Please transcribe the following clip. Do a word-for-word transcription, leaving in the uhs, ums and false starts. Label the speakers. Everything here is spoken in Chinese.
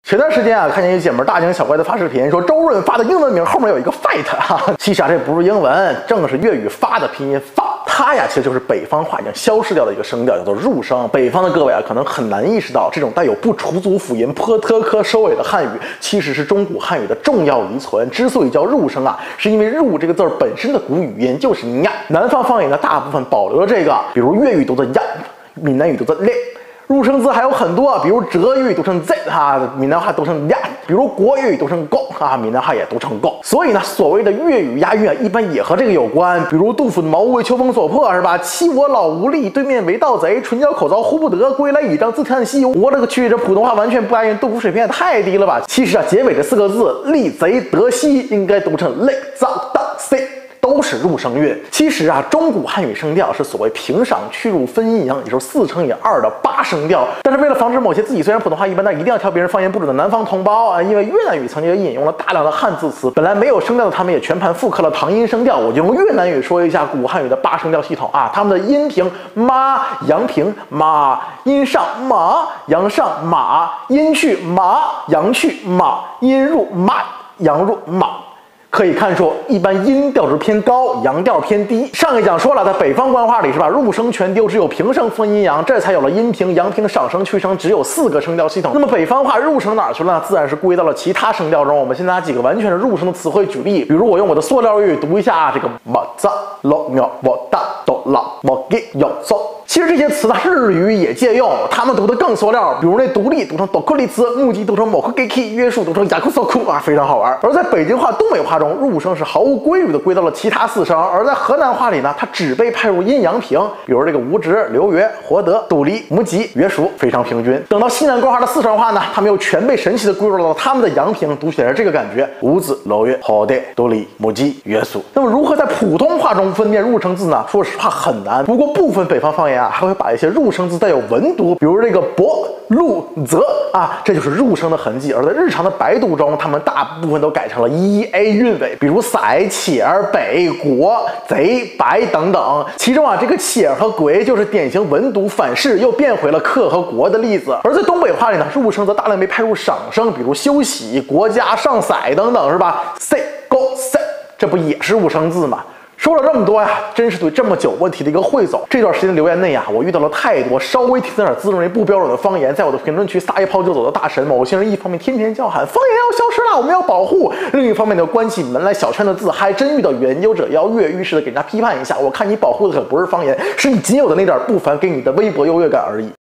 Speaker 1: 前段时间啊，看见一姐们大惊小怪的发视频，说周润发的英文名后面有一个 fight， 哈，其实啊，这不是英文，正是粤语发的拼音发。它呀，其实就是北方话已经消失掉的一个声调，叫做入声。北方的各位啊，可能很难意识到，这种带有不除族辅音颇特科收尾的汉语，其实是中古汉语的重要遗存。之所以叫入声啊，是因为入这个字儿本身的古语音就是呀。南方方言呢，大部分保留了这个，比如粤语读的呀，闽南语读的咧。入声字还有很多，比如浙粤语读成 z 哈，闽南话读成呀；比如国粤语读成 go 啊，闽南话也读成 go。所以呢，所谓的粤语押韵啊，一般也和这个有关。比如杜甫的“茅屋为秋风所破”是吧？欺我老无力，对面为盗贼，唇焦口燥呼不得，归来倚杖自叹息。我勒个去，这普通话完全不押韵，杜甫水平也太低了吧？其实啊，结尾这四个字“利贼得息”应该读成“累糟当 c”。都是入声韵。其实啊，中古汉语声调是所谓平赏去入分阴阳，也就是四乘以二的八声调。但是为了防止某些自己虽然普通话一般，但一定要挑别人方言不准的南方同胞啊，因为越南语曾经引用了大量的汉字词，本来没有声调的他们也全盘复刻了唐音声调。我就用越南语说一下古汉语的八声调系统啊，他们的阴平妈，阳平马，阴上马，阳上马，阴去马，阳去马，阴入马，阳入马。可以看出，一般音调值偏高，阳调偏低。上一讲说了，在北方官话里是吧，入声全丢，只有平声分阴阳，这才有了阴平、阳平、赏声、去声，只有四个声调系统。那么北方话入声哪儿去了呢？自然是归到了其他声调中。我们先拿几个完全是入声的词汇举例，比如我用我的塑料粤语读一下啊，这个马扎罗鸟我大哆拉我给有嗦。其实这些词呢，日语也借用，他们读的更塑料，比如那独立读成 dokuri 词，目击读成 mokugeki， 约束读成 yakusoku 啊，非常好玩。而在北京话、东北话中，入声是毫无规律的归到了其他四声，而在河南话里呢，它只被派入阴阳平，比如这个无职、刘约、活得、独立、无极、约束，非常平均。等到西南官话的四声话呢，他们又全被神奇的归入到他们的阳平，读起来是这个感觉：无子、刘约、活得、独立、无极、约束。那么如何在普通话中分辨入声字呢？说实话很难。不过部分北方方言啊，还会把一些入声字带有文读，比如这个博、路、泽啊，这就是入声的痕迹。而在日常的白读中，他们大部分都改成了 e a 韵尾，比如塞、且儿、北、国、贼、白等等。其中啊，这个且和鬼就是典型文读反噬，又变回了克和国的例子。而在东北话里呢，入声则大量被派入赏声，比如休息、国家、上塞等等，是吧 ？say go say， 这不也是入声字吗？说了这么多呀，真是对这么久问题的一个汇总。这段时间的留言内呀，我遇到了太多稍微提点自认为不标准的方言，在我的评论区撒一炮就走的大神。某些人一方面天天叫喊方言要消失了，我们要保护；另一方面呢，关起门来小圈的字，还真遇到研究者要跃跃欲试的给人家批判一下。我看你保护的可不是方言，是你仅有的那点不凡给你的微薄优越感而已。